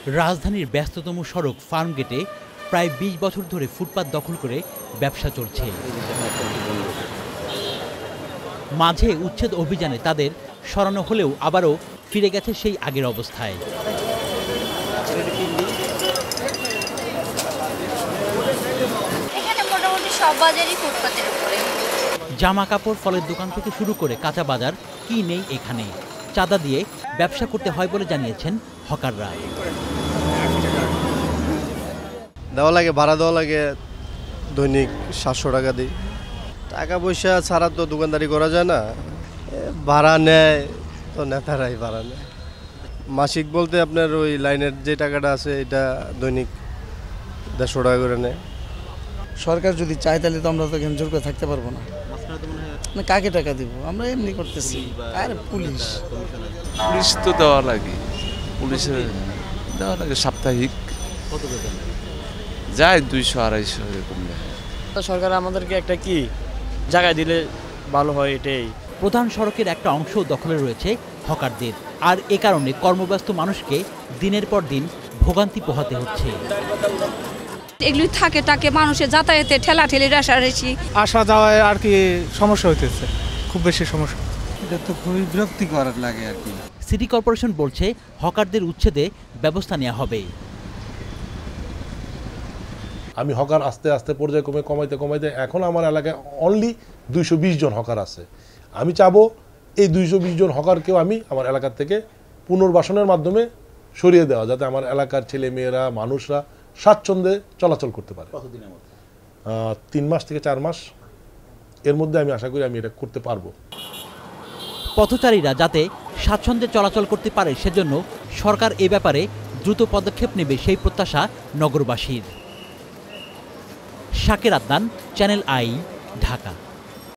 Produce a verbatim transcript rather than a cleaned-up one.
রাজধানীর ব্যস্ততম সড়ক ফার্মগেটে প্রায় বিশ বছর ধরে ফুটপাত দখল করে ব্যবসা চলছে। মাঝে উচ্ছেদ অভিযানে তাদের সরানো হলেও আবারও ফিরে গেছে সেই আগের অবস্থায়। এখানে মোটামুটি সব বাজারই ফুটপাতের উপরে। জামা কাপড়, ফলের দোকান থেকে শুরু করে কাঁচা বাজার কি নেই এখানে। চাঁদা দিয়ে ব্যবসা করতে হয় বলে জানিয়েছেন হকাররা। দেওয়া লাগে, ভাড়া দেওয়া লাগে, দৈনিক সাতশো টাকা দিই। টাকা পয়সা ছাড়া তো দোকানদারি করা যায় না। ভাড়া নেয় তো নেতারাই ভাড়া নেয়। মাসিক বলতে আপনার ওই লাইনের যে টাকাটা আছে এটা দৈনিক দেড়শো টাকা করে নেয়। সরকার যদি চায় তাহলে তো আমরা তো এখানে জোর করে থাকতে পারবো না। না, কাকে টাকা দিব? আমরা এমনি করতেছি। আর পুলিশ পুলিশ তো দেওয়া লাগে, পুলিশের দেওয়া লাগে সাপ্তাহিক যায় দুইশো আড়াইশো এরকম। সরকার আমাদেরকে একটা কি জায়গা দিলে ভালো হয়, এটাই। প্রধান সড়কের একটা অংশ দখলে রয়েছে হকারদের, আর এ কারণে কর্মব্যস্ত মানুষকে দিনের পর দিন ভোগান্তি পোহাতে হচ্ছে। এগুলি থাকে টাকে মানুষের যাতায়াতে ঠেলা ঠেলি রেশারেশি আসা যাওয়ায় আর কি সমস্যা হইতেছে, খুব বেশি সমস্যা। এটা তো খুবই বিরক্তিকর লাগে আর কি। সিটি কর্পোরেশন বলছে হকারদের উচ্ছেদে ব্যবস্থা নেওয়া হবে। আমি হকার আস্তে আস্তে পর্যায়ক্রমে কমাইতে কমাইতে এখন আমার এলাকায় অনলি দুইশো বিশ জন হকার আছে। আমি চাবো এই দুইশো বিশ জন হকারকেও আমি আমার এলাকার থেকে পুনর্বাসনের মাধ্যমে সরিয়ে দেওয়া, যাতে আমার এলাকার ছেলে মেয়েরা মানুষরা স্বাচ্ছন্দ্যে চলাচল করতে পারে। তিন মাস থেকে চার মাস এর মধ্যে আমি আশা করি আমি এটা করতে পারবো। পথচারীরা যাতে স্বাচ্ছন্দ্যে চলাচল করতে পারে সেজন্য সরকার এ ব্যাপারে দ্রুত পদক্ষেপ নেবে সেই প্রত্যাশা নগরবাসীর। শাকের আদনান, চ্যানেল আই, ঢাকা।